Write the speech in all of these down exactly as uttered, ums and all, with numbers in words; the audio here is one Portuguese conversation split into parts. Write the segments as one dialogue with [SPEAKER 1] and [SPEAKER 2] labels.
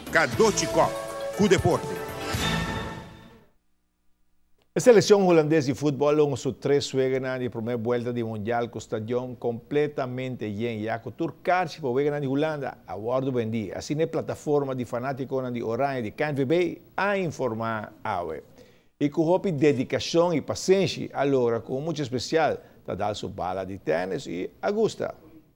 [SPEAKER 1] Kadochikov, com deporte.
[SPEAKER 2] A seleção holandesa de futebol lançou três suegas na primeira volta do Mundial com o estádio completamente lleno. E a turcarse para o na Holanda, a guardo bendi. Assim, na plataforma de fanáticos de Orange de K N V B a informar a web. E com hopi dedicação e paciência, allora com muito especial, da dar sua bala de tênis e Augusta.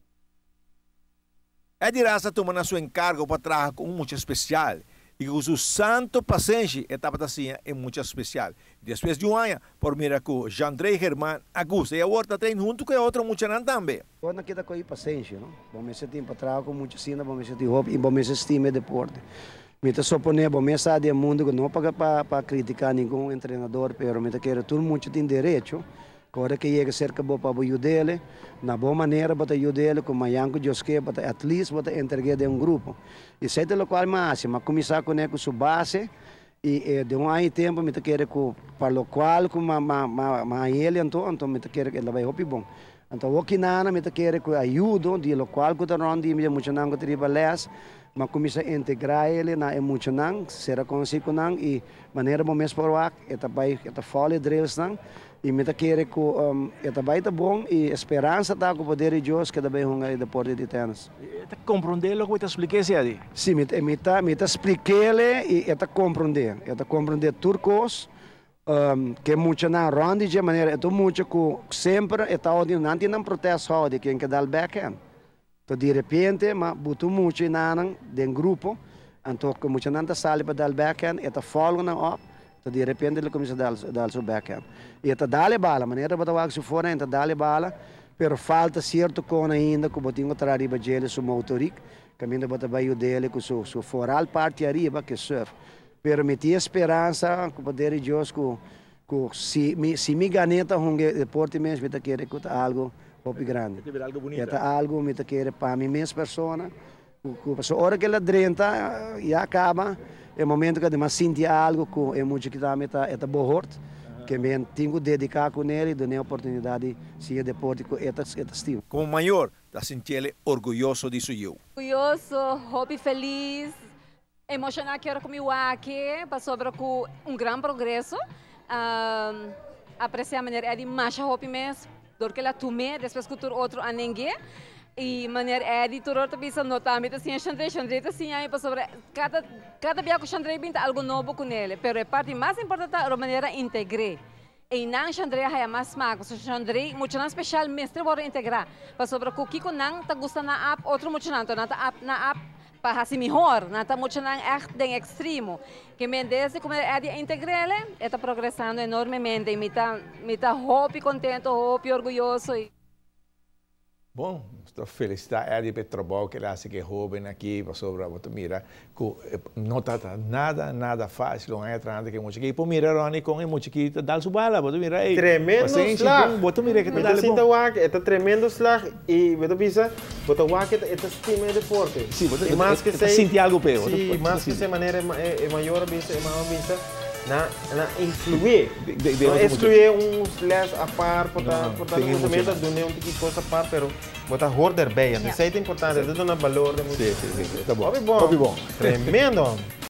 [SPEAKER 2] É de raça tomando seu encargo para trabalhar com muito especial. E com seu santo paciência, a etapa assim é muito especial. Depois de um ano, por mira com Jandrei Germán Augusta, e agora está treinando junto com outro muito também.
[SPEAKER 3] Quando kita com paciência, não? Vamos ser tempo para trabalhar com muito cena, vamos ser tempo e vamos ser estima deporte. Mita suponer, vamos estar de mundo que não para para criticar nenhum treinador, pero mita quer tudo muito tem direito. Agora que chega cerca boa para ajudar, na boa maneira para ajudar, com Mayanko Joske, para at least para entregar de um grupo. E sei de lo qual mais, mas começar com com sua base e de um ano tempo me quer com para lo qual com ma ma ma ma ele então então me quer ele vai hopi bom. Então o que nada me quer com ajuda de lo qual com o de me muito não trabalhar, mas começar a integrar ele na muito não, será consigo não e maneira bom mesmo para o eta vai eta fale drills não. E me quer que um, é bem bom e esperança tá com o poder de Deus que também é um deporte de tênis.
[SPEAKER 2] Está compreendendo o que eu te expliquei, Sadi?
[SPEAKER 3] Sim, me me tá me tá expliquei e está compreender, está compreender turcos um, que muito na ronda de maneira é muito que sempre está onde não tem um protesto de quem que dá o backhand. Então de repente, mas botou muito na de um grupo, então que muito não tá sale para dar o backhand, está follow na up. Então, de repente, ele começa a dar, dar o seu backhand. E está dando bala, a maneira para dar o fora, está dando bala, mas falta certo cone ainda, que botinho atrás de ele, seu motoric, caminho para baixo dele, com o seu foral parte arriba, que surf. Mas me tinha esperança, com o poder de Deus, que se, se me ganeta um deporte mesmo, me quer que algo muito grande. É algo me quer para mim mesma pessoa. A hora que ela drenta e acaba, é o momento que eu sinto algo que é muito que também está bom, que eu tenho que dedicar com ele e dar a oportunidade de ser deporte com esse estilo.
[SPEAKER 2] Como maior, está sentindo orgulhoso disso eu.
[SPEAKER 4] Orgulhoso, hobby feliz, emocionado que eu comigo aqui, sobre com um grande progresso, um, apreciar a maneira de mais hobby mesmo, do que ela tomei, depois que o outro a ninguém. E maneira é de tudo também se notar, mas assim a Xandrei, Xandrei assim aí para sobre cada cada dia que Xandrei pinta algo novo com ele, pero a parte mais importante é a maneira integrar. E não Xandrei é mais mago, so Xandrei muito não especial mestre para integrar, para sobre o que com não tá gostando na app outro muito não, não tá app na app para assim melhor, não tá muito não é bem extremo. Que me desde como é de integrar ele, está progressando enormemente e me tá me tá hobby contento, hobby orgulhoso.
[SPEAKER 2] Bom, estou feliz da Edi Petrobol, que ela que é jovem aqui, sobre a mira, que não está nada, nada fácil, não é nada que é muito chiquito. Mira, Rony, com é muito chiquito, dá sua bala, você mira aí.
[SPEAKER 5] Tremendo slag.
[SPEAKER 2] Você mira que está dando
[SPEAKER 5] bom. Você está tremendo slag e você pensa, você vai que está estima de forte.
[SPEAKER 2] Sim, você
[SPEAKER 5] mais que
[SPEAKER 2] sei. Sente algo pior.
[SPEAKER 5] Sim, mais que se maneira é maior, pensa, é maior, pensa. Na, na influir, de, de, de não excluir um slash a par, portanto, portanto, conhecimento de um tipo de coisa a par, pero botar order bem, isso é importante, isso é um valor de muito.
[SPEAKER 2] Sim, sim, sim, tá bom.
[SPEAKER 5] Hobby bom,
[SPEAKER 2] Hobby bom.
[SPEAKER 5] Tremendo.